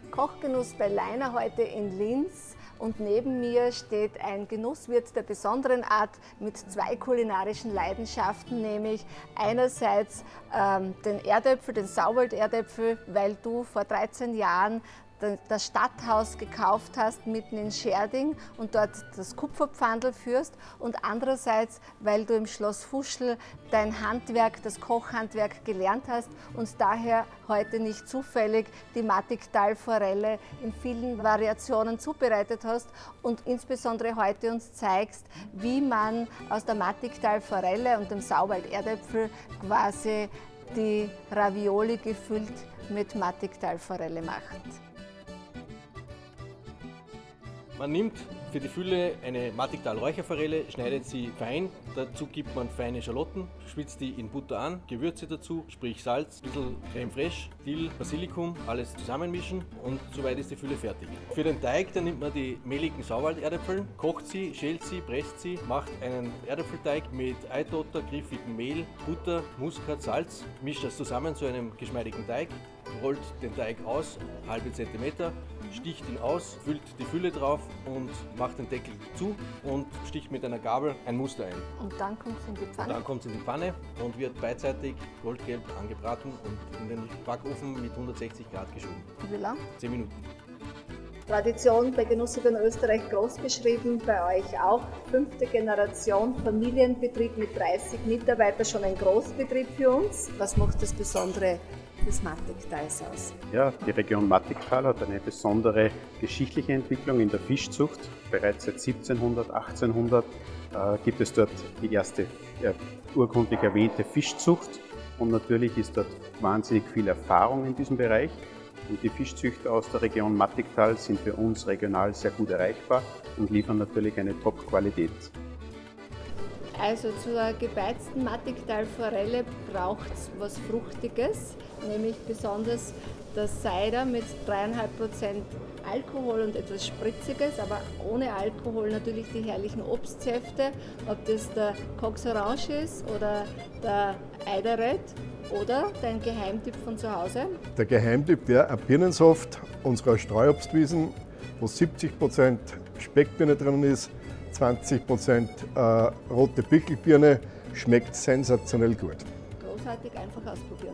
Kochgenuss bei Leiner heute in Linz und neben mir steht ein Genusswirt der besonderen Art mit zwei kulinarischen Leidenschaften, nämlich einerseits den Erdäpfel, den Sauwald-Erdäpfel, weil du vor 13 Jahren das Stadthaus gekauft hast, mitten in Scherding und dort das Kupferpfandl führst und andererseits, weil du im Schloss Fuschl dein Handwerk, das Kochhandwerk gelernt hast und daher heute nicht zufällig die Mattigtal-Forelle in vielen Variationen zubereitet hast und insbesondere heute uns zeigst, wie man aus der Mattigtal-Forelle und dem Sauwald-Erdäpfel quasi die Ravioli gefüllt mit Mattigtal-Forelle macht. Man nimmt für die Fülle eine Mattigtal-Räucherforelle, schneidet sie fein, dazu gibt man feine Schalotten, schwitzt die in Butter an, Gewürze dazu, sprich Salz, ein bisschen Creme fraiche, Dill, Basilikum, alles zusammenmischen und soweit ist die Fülle fertig. Für den Teig dann nimmt man die mehligen Sauwald-Erdäpfel, kocht sie, schält sie, presst sie, macht einen Erdäpfelteig mit Eitotter, griffigem Mehl, Butter, Muskat, Salz, mischt das zusammen zu einem geschmeidigen Teig, rollt den Teig aus, halbe Zentimeter, sticht ihn aus, füllt die Fülle drauf und macht den Deckel zu und sticht mit einer Gabel ein Muster ein. Und dann kommt es in die Pfanne? Dann kommt es in die Pfanne und wird beidseitig goldgelb angebraten und in den Backofen mit 160 Grad geschoben. Wie lang? 10 Minuten. Tradition bei Genuss über Österreich großgeschrieben, bei euch auch. 5. Generation, Familienbetrieb mit 30 Mitarbeitern, schon ein Großbetrieb für uns. Was macht das Besondere des Mattigtals aus? Ja, die Region Mattigtal hat eine besondere geschichtliche Entwicklung in der Fischzucht. Bereits seit 1700, 1800 gibt es dort die erste urkundlich erwähnte Fischzucht und natürlich ist dort wahnsinnig viel Erfahrung in diesem Bereich. Und die Fischzüchter aus der Region Mattigtal sind für uns regional sehr gut erreichbar und liefern natürlich eine Top-Qualität. Also zur gebeizten Mattigtal-Forelle braucht es was Fruchtiges, nämlich besonders das Cider mit 3,5% Alkohol und etwas Spritziges, aber ohne Alkohol natürlich die herrlichen Obstsäfte, ob das der Cox Orange ist oder der Eiderred oder dein Geheimtipp von zu Hause. Der Geheimtipp wäre ein Birnensaft unserer Streuobstwiesen, wo 70% Speckbirne drin ist, 20% rote Pickelbirne, schmeckt sensationell gut. Großartig, einfach ausprobieren.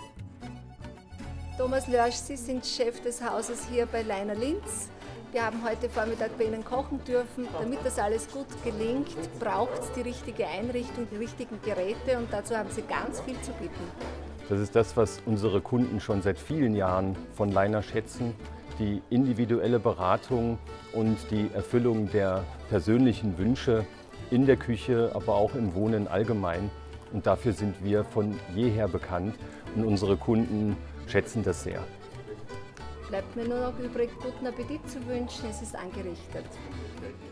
Thomas Lörsch, Sie sind Chef des Hauses hier bei Leiner Linz. Wir haben heute Vormittag bei Ihnen kochen dürfen. Damit das alles gut gelingt, braucht es die richtige Einrichtung, die richtigen Geräte und dazu haben Sie ganz viel zu bieten. Das ist das, was unsere Kunden schon seit vielen Jahren von Leiner schätzen. Die individuelle Beratung und die Erfüllung der persönlichen Wünsche in der Küche, aber auch im Wohnen allgemein. Und dafür sind wir von jeher bekannt und unsere Kunden schätzen das sehr. Bleibt mir nur noch übrig, guten Appetit zu wünschen, es ist angerichtet.